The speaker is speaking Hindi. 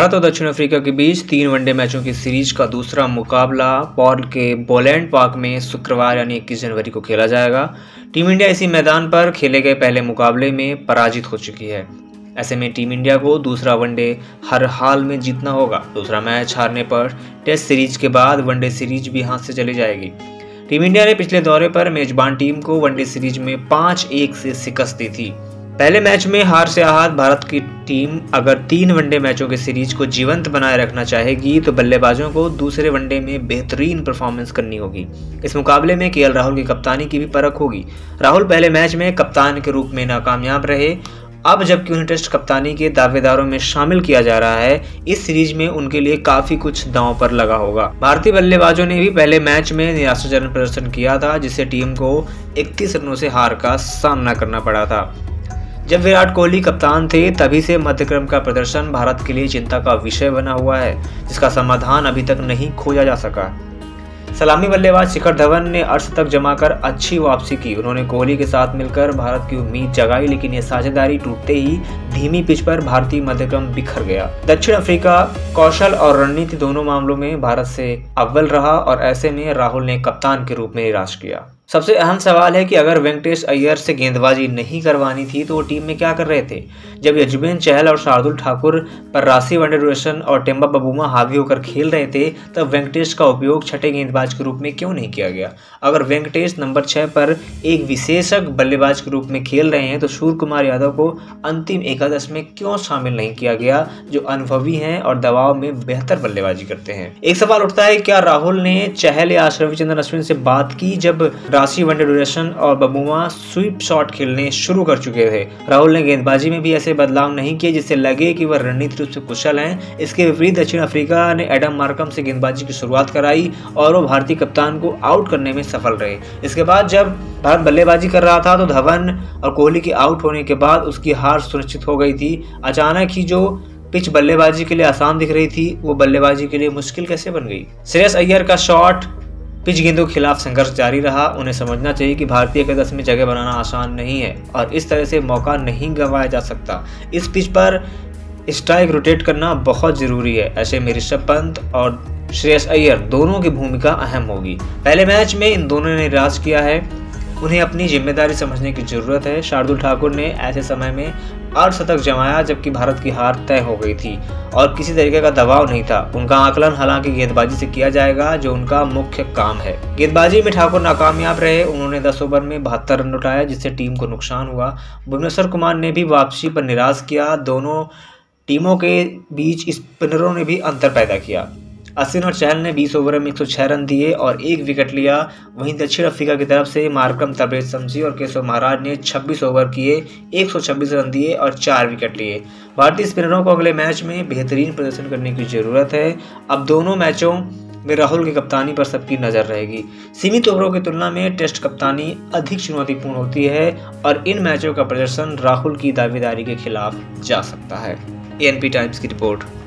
भारत और दक्षिण अफ्रीका के बीच 3 वनडे मैचों की सीरीज का दूसरा मुकाबला पॉल के बोलैंड पार्क में शुक्रवार यानी 21 जनवरी को खेला जाएगा। टीम इंडिया इसी मैदान पर खेले गए पहले मुकाबले में पराजित हो चुकी है। ऐसे में टीम इंडिया को दूसरा वनडे हर हाल में जीतना होगा। दूसरा मैच हारने पर टेस्ट सीरीज के बाद वनडे सीरीज भी हाथ से चली जाएगी। टीम इंडिया ने पिछले दौरे पर मेजबान टीम को वनडे सीरीज में 5-1 से शिकस्त दी थी। पहले मैच में हार से आहत भारत की टीम अगर 3 वनडे मैचों की सीरीज को जीवंत बनाए रखना चाहेगी तो बल्लेबाजों को दूसरे वनडे में बेहतरीन परफॉर्मेंस करनी होगी। इस मुकाबले में केएल राहुल की कप्तानी की भी परख होगी। राहुल पहले मैच में कप्तान के रूप में नाकामयाब रहे। अब जबकि उन्हें टेस्ट कप्तानी के दावेदारों में शामिल किया जा रहा है, इस सीरीज में उनके लिए काफी कुछ दांव पर लगा होगा। भारतीय बल्लेबाजों ने भी पहले मैच में निराशाजनक प्रदर्शन किया था, जिससे टीम को 31 रनों से हार का सामना करना पड़ा था। जब विराट कोहली कप्तान थे तभी से मध्यक्रम का प्रदर्शन भारत के लिए चिंता का विषय बना हुआ है, जिसका समाधान अभी तक नहीं खोजा जा सका। सलामी बल्लेबाज शिखर धवन ने अर्धशतक जमाकर अच्छी वापसी की। उन्होंने कोहली के साथ मिलकर भारत की उम्मीद जगाई, लेकिन ये साझेदारी टूटते ही धीमी पिच पर भारतीय मध्यक्रम बिखर गया। दक्षिण अफ्रीका कौशल और रणनीति दोनों मामलों में भारत से अव्वल रहा और ऐसे में राहुल ने कप्तान के रूप में निराश किया। सबसे अहम सवाल है कि अगर वेंकटेश अय्यर से गेंदबाजी नहीं करवानी थी तो वो टीम में क्या कर रहे थे। जब युजवेंद्र चहल और शार्दुल ठाकुर पर राशि वनडे ड्यूरेशन और टेम्बा बबूमा हावी होकर खेल रहे थे, तब वेंकटेश का उपयोग छठे गेंदबाज के रूप में क्यों नहीं किया गया। अगर वेंकटेश नंबर 6 पर एक विशेषज्ञ बल्लेबाज के रूप में खेल रहे हैं तो सूर्य कुमार यादव को अंतिम एकादश में क्यों शामिल नहीं किया गया, जो अनुभवी हैं और दबाव में बेहतर बल्लेबाजी करते हैं। एक सवाल उठता है, क्या राहुल ने चहल या रविचंद्रन अश्विन से बात की जब राशि वनडे ड्यूरेशन और बबूमा स्वीप शॉट खेलने शुरू कर चुके थे। राहुल ने गेंदबाजी में भी ऐसे बदलाव नहीं किए जिससे लगे कि वह रणनीतिक रूप से कुशल हैं। इसके विपरीत दक्षिण अफ्रीका ने एडम मार्करम से गेंदबाजी की शुरुआत कराई और वो भारतीय कप्तान को आउट करने में सफल रहे। इसके बाद जब भारत बल्लेबाजी कर रहा था तो धवन और कोहली के आउट होने के बाद उसकी हार सुनिश्चित हो गई थी। अचानक ही जो पिच बल्लेबाजी के लिए आसान दिख रही थी वो बल्लेबाजी के लिए मुश्किल कैसे बन गई। श्रेयस अय्यर का शॉट पिच गेंदों के खिलाफ संघर्ष जारी रहा। उन्हें समझना चाहिए कि भारतीय एकादश में जगह बनाना आसान नहीं है और इस तरह से मौका नहीं गंवाया जा सकता। इस पिच पर स्ट्राइक रोटेट करना बहुत जरूरी है। ऐसे में ऋषभ पंत और श्रेयस अय्यर दोनों की भूमिका अहम होगी। पहले मैच में इन दोनों ने निराश किया है, उन्हें अपनी जिम्मेदारी समझने की जरूरत है। शार्दुल ठाकुर ने ऐसे समय में अर्धशतक जमाया जबकि भारत की हार तय हो गई थी और किसी तरीके का दबाव नहीं था। उनका आकलन हालांकि गेंदबाजी से किया जाएगा, जो उनका मुख्य काम है। गेंदबाजी में ठाकुर नाकामयाब रहे। उन्होंने 10 ओवर में 72 रन उठाया, जिससे टीम को नुकसान हुआ। भुवनेश्वर कुमार ने भी वापसी पर निराश किया। दोनों टीमों के बीच स्पिनरों ने भी अंतर पैदा किया। अश्विन और चहल ने 20 ओवर में 106 रन दिए और 1 विकेट लिया। वहीं दक्षिण अफ्रीका की तरफ से मार्करम, तबरेज शमसी और केशव महाराज ने 26 ओवर किए, 126 रन दिए और 4 विकेट लिए। भारतीय स्पिनरों को अगले मैच में बेहतरीन प्रदर्शन करने की जरूरत है। अब दोनों मैचों में राहुल की कप्तानी पर सबकी नजर रहेगी। सीमित ओवरों की तुलना में टेस्ट कप्तानी अधिक चुनौतीपूर्ण होती है और इन मैचों का प्रदर्शन राहुल की दावेदारी के खिलाफ जा सकता है। एएनपी टाइम्स की रिपोर्ट।